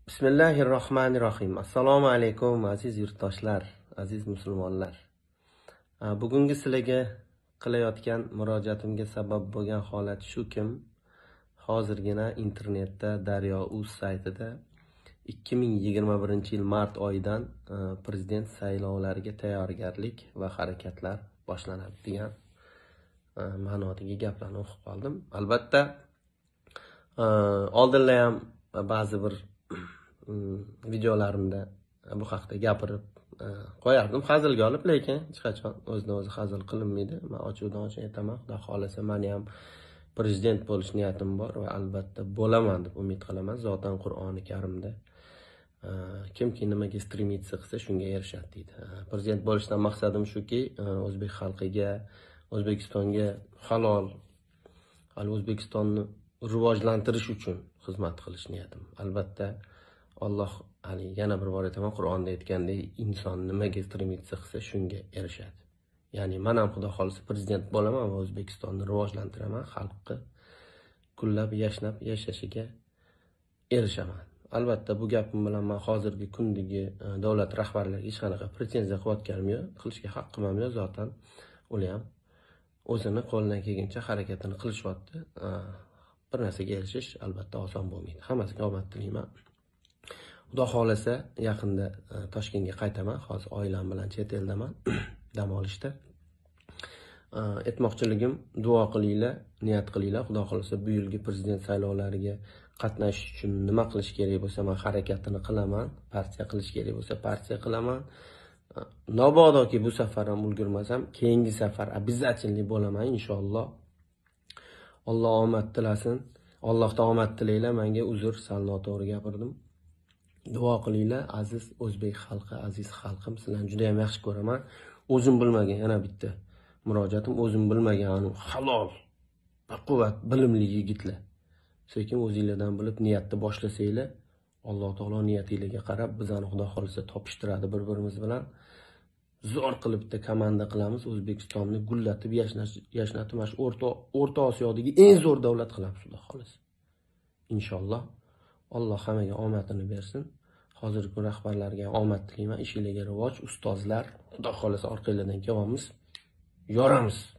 Bismillahirrohmanirrohim. Assalomu alaykum aziz yurtdoshlar, aziz musulmonlar. Bugungi sizlarga qilayotgan murojaatimga sabab bo'lgan holat shukim, hozirgina internetda Daryo.uz saytida 2021-yil mart oyidan prezident saylovlariga tayyorgarlik va harakatlar boshlanadi degan ma'nodagi gaplarni o'qib qoldim. Albatta, oldinlar ham ba'zi bir videolarimda bu haqda gapirib qo'yardim, hazilga olib, lekin hech qachon o'zidan o'zi hazil qilinmaydi. Men ochiqdan ochiq aytaman, xudo xolasa meni ham prezident bo'lish niyatim bor va albatta bo'laman deb umid qilaman. Zotan Qur'oni Karimda kimki nimaga stремится qilsa shunga erishadi deydi. Prezident bo'lishdan maqsadim shuki, o'zbek xalqiga, O'zbekistonga halol, O'zbekistonni rivojlantirish uchun xizmat qilish niyatim. Albatta Alloh yana bir bor aytaman, Qur'onda aytgandek, inson nimaga stремится qilsa shunga erishadi. Ya'ni men ham xudo xolisa prezident bo'laman va O'zbekistonni rivojlantiraman, xalqni kullab yashnab yashashiga erishaman. Albatta bu gapim bilan men hozirgi kundagi davlat rahbarlariga hech qanaqa pretenziya qilayotganim yo'q, qilishga haqqim ham yo'q. Zotan ular ham o'zini qo'lidan kelgancha harakatini qilishyapti. Bir narsaga erishish albatta oson bo'lmaydi. Hammasiga omad tilayman. Xudo xolasa yaqinda Toshkentga qaytaman. Hozir oilam bilan chet eldaman, dam olishda. Aytmoqchiligim, duo qilinglar, niyat qilinglar. Xudo xolasa bu yilgi prezident saylovlariga qatnashish uchun nima qilish kerak bo'lsa, men harakatini qilaman. Partiya qilish kerak bo'lsa, partiya qilaman. Mabodoki bu safar ham ulgurmasam, keyingi safar обязательно bo'laman inshaalloh. Alloh omad tilasin. Allohdan omad tilaylar. Menga uzr, sal noto'g'ri gapirdim. Duo qilinglar, aziz o'zbek xalqi, aziz xalqim, sizlarni juda ham yaxshi ko'raman. O'zim bilmagan, yana bitta murojaatim, o'zim bilmagan halol, baquvvat, bilimli yigitlar. Sekin o'zingizlardan bilib niyatni boshlasanglar, Alloh taolo niyatingizga qarab bizani xudo xolisa topishtiradi bir-birimiz bilan. Zo'r qilib bitta komanda qilamiz, O'zbekistonni gullatib yashnatib, mana shu O'rta Osiyodagi eng zo'r davlat qilamiz xudo xolisa. Inshaalloh. Alloh hammaga omadini bersin. Hozirgi kun rahbarlarga omad tilayman, ishingizga rivoj, ustozlar, xudo xolasa orqangizdan kelamiz, yoramiz.